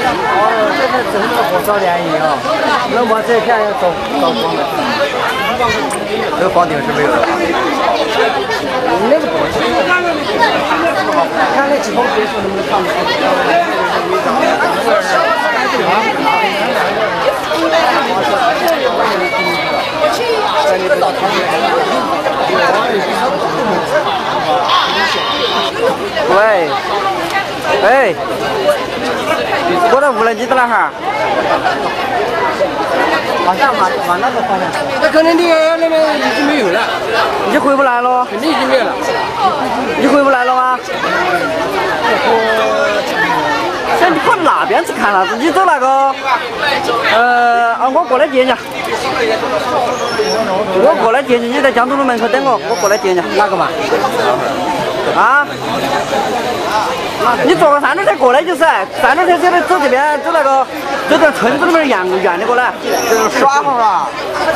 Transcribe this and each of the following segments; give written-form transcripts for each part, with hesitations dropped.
哦，这是真的火烧连营啊！那我这片要走光了。这个房顶是没有的。那个不行。看那几栋别墅能不能看得出喂，哎，我的无人机在哪哈？往那个方向。那可能你那边已经没有了。你回不来了？肯定已经没有了。你回不来了吗？那你跑那边去看啥子？你走那个，我过来接你。我过来接你，你在江都路门口等我，我过来接你。哪个嘛？啊？你坐个三轮车过来就是，三轮车走的走这边，走那个走到村子里面院里过来，就是耍会儿啊。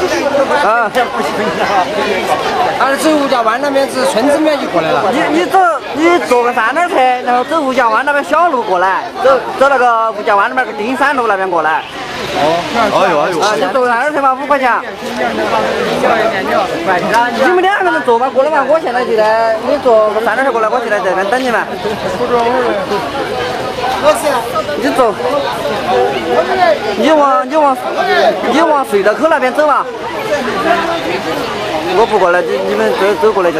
走吴家湾那边是村子里面就过来了。你坐个三轮车，然后走吴家湾那边小路过来，走那个吴家湾那边个丁山路那边过来。你坐三轮车嘛，5块钱。你们2个人坐嘛，过来嘛。我现在就在，你坐个三轮车过来，我就在这边等你们。你走，你往隧道口那边走嘛。我不过来，你们走过来就是。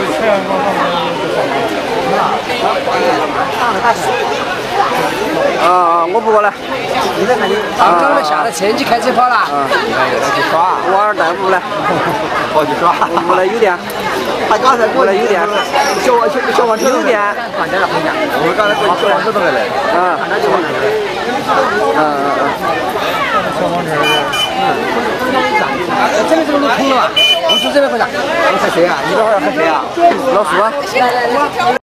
我不过来。你在看你。刚才下了车你开车跑了。去耍。娃儿带屋来。跑去耍。屋来有电。他刚才过来有电。小王车有电。看见了，看见。我刚才过小王车都来了。看他就往那边。小黄车。这边都空了吧？我说这边回来。还谁啊？你这会儿还谁啊？老苏啊。